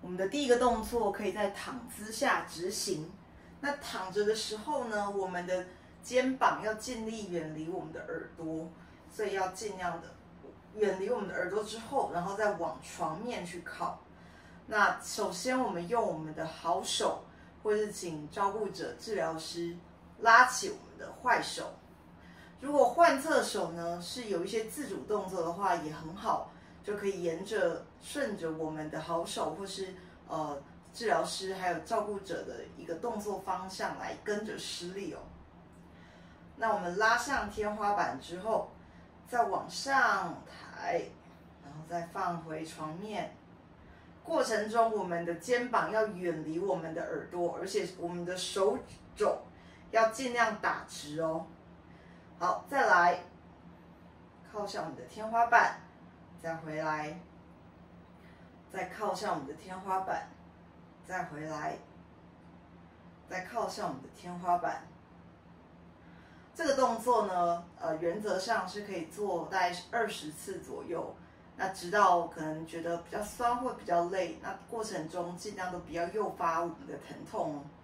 我们的第一个动作可以在躺姿下执行。那躺着的时候呢，我们的肩膀要尽力远离我们的耳朵，所以要尽量的远离我们的耳朵之后，然后再往床面去靠。那首先我们用我们的好手，或是请照顾者、治疗师拉起我们的坏手。如果患侧手呢是有一些自主动作的话，也很好，就可以顺着我们的好手或是治疗师还有照顾者的一个动作方向来跟着施力哦。那我们拉上天花板之后，再往上抬，然后再放回床面。过程中，我们的肩膀要远离我们的耳朵，而且我们的手肘要尽量打直哦。好，再来靠向我们的天花板，再回来，再靠向我们的天花板，再回来，再靠向我们的天花板。这个动作呢，原则上是可以做大概20次左右。那直到可能觉得比较酸或比较累，那过程中尽量都不要诱发我们的疼痛哦。